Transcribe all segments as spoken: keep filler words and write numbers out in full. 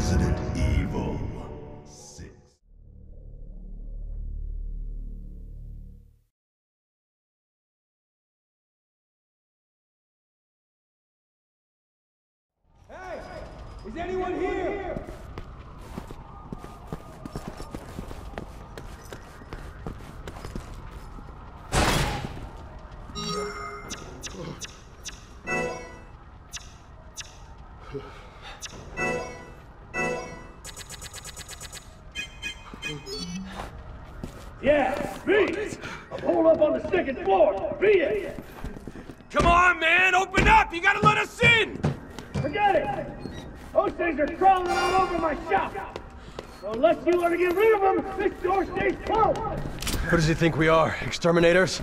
Resident Evil six. Hey! Is anyone here? Yeah, me! I'm holed up on the second floor! Be it! Come on, man! Open up! You gotta let us in! Forget it! Those things are crawling all over my shop! So unless you want to get rid of them, this door stays closed! Who does he think we are? Exterminators?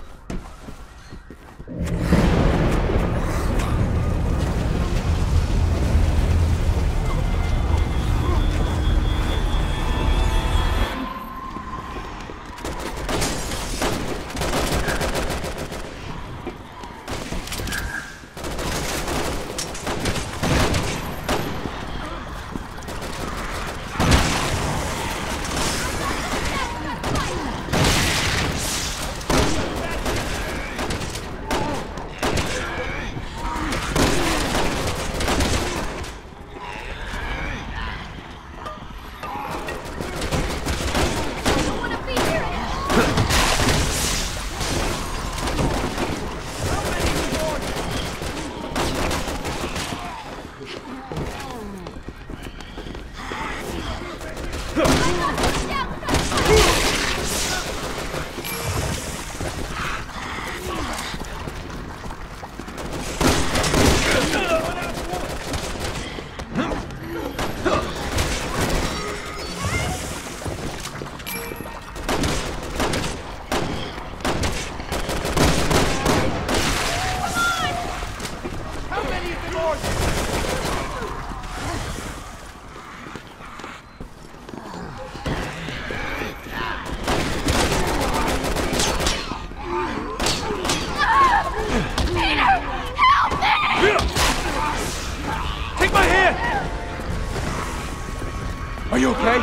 Are you okay?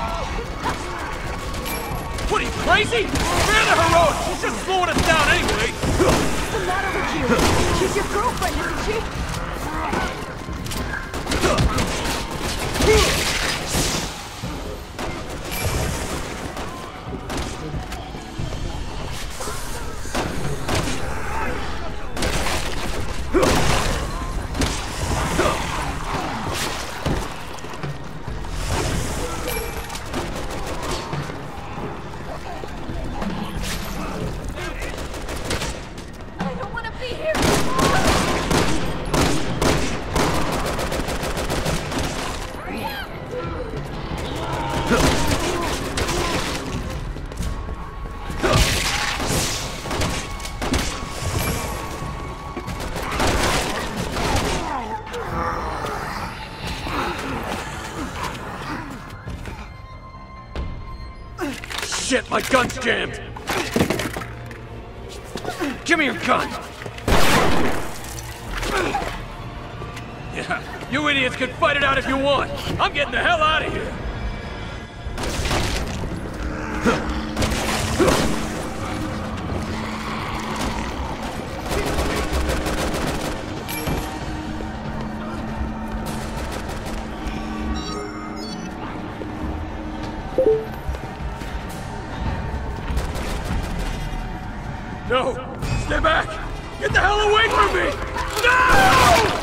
What, are you crazy? We're the heroics! She's just slowing us down anyway! What's the matter with you? She's your girlfriend, isn't she? Shit, my gun's jammed! Give me your gun! Yeah, you idiots can fight it out if you want! I'm getting the hell out of here! No! Stay back! Get the hell away from me! No!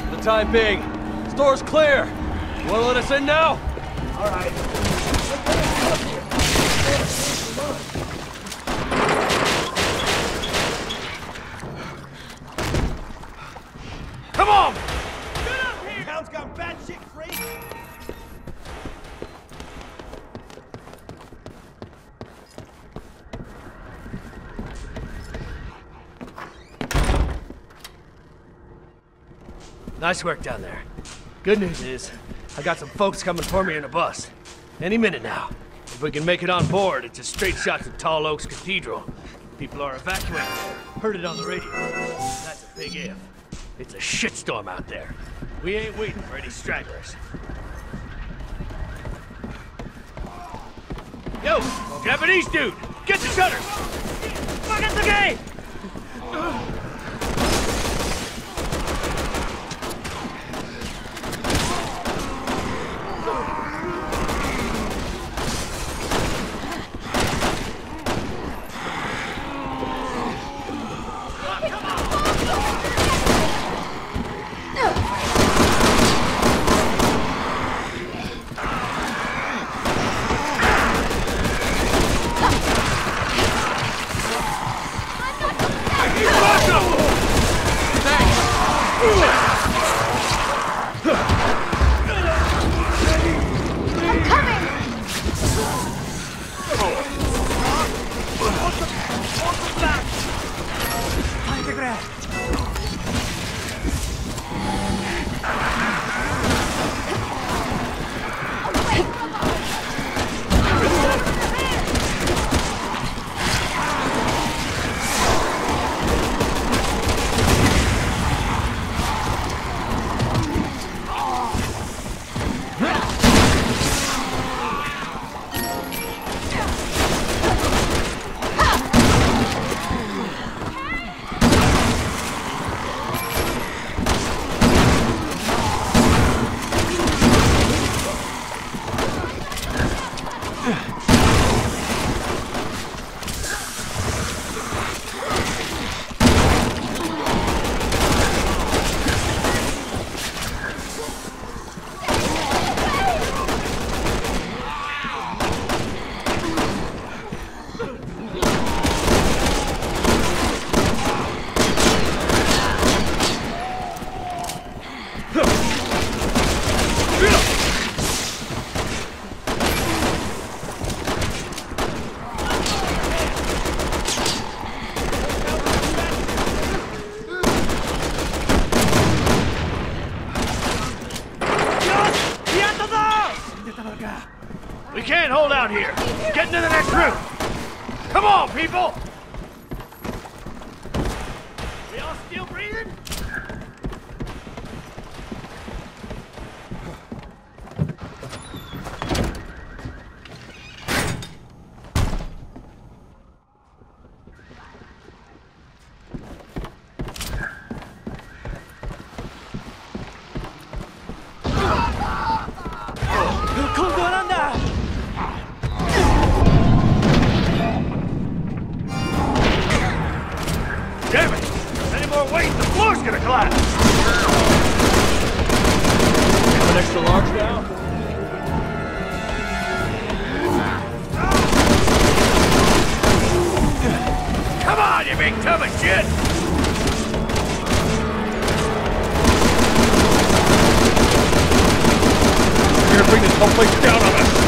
For the time being. Store's clear. You wanna let us in now? All right. Come on! Town's gone batshit crazy. Nice work down there. Good news is, I got some folks coming for me in a bus. Any minute now. If we can make it on board, it's a straight shot to Tall Oaks Cathedral. People are evacuating there. Heard it on the radio. That's a big if. It's a shitstorm out there. We ain't waiting for any stragglers. Yo, Japanese dude, get the shutters! Fuck at the gate! We can't hold out here. Get into the next room. Come on, people! We all still breathing? Damn it! Any more weight, the floor's gonna collapse! An extra large now? Come on, you big tub of shit! You're gonna bring this whole place down on us!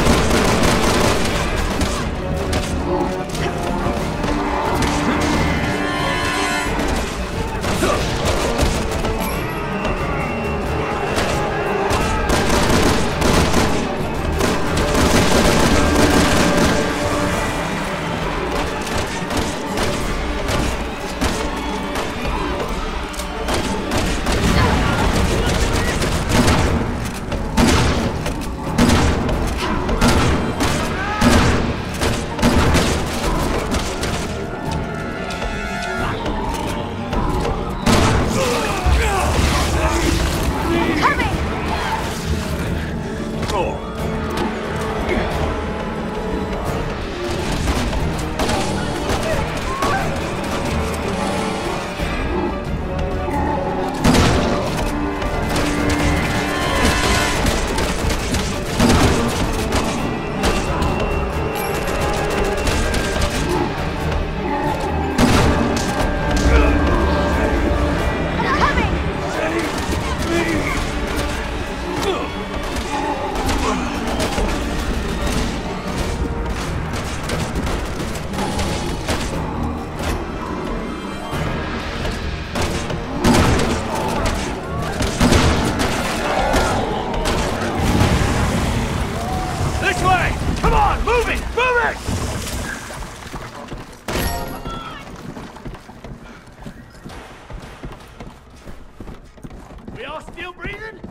We all still breathing?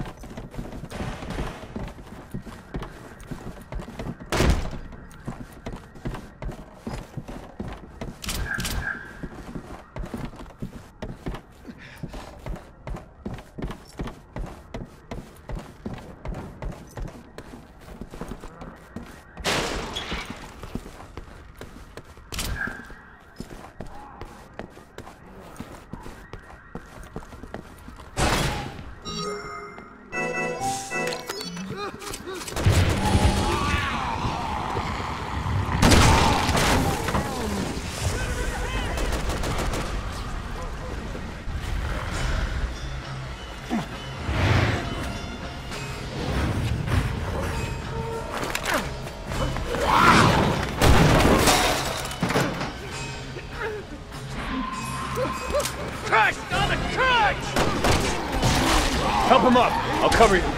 Help him up. I'll cover you.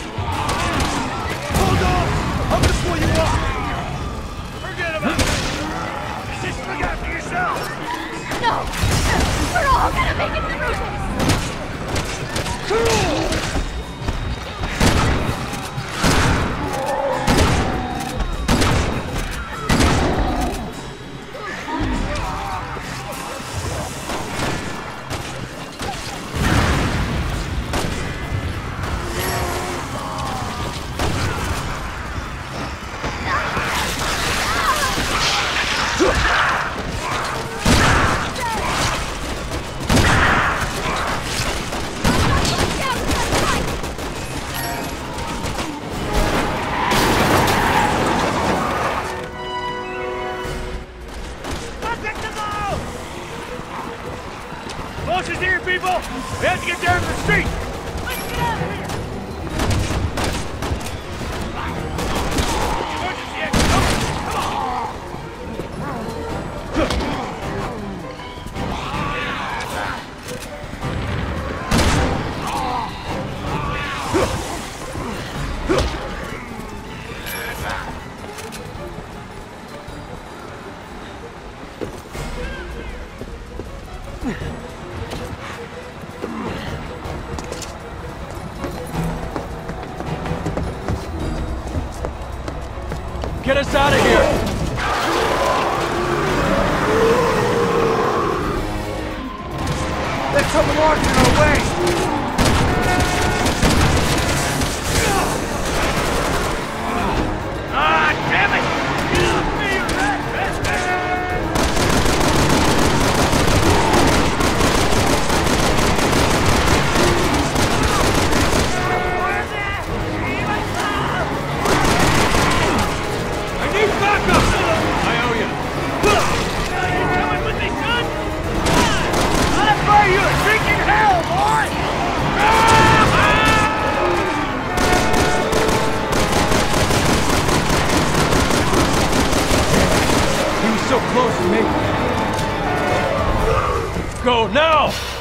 Hold on! I'm gonna pull you up! Forget about it! Just look out for yourself! No! We're all gonna make it through this! Launch is here, people! We have to get down to the street! Let's get out of here! Emergency exit! Come Get us out of here! There's someone marching our way! Ah, damn it! Get off me, you rat bastard! I need backup! I owe you. You coming with me, son? I'll buy you a drinking hell, boy! He was so close to me. Go now!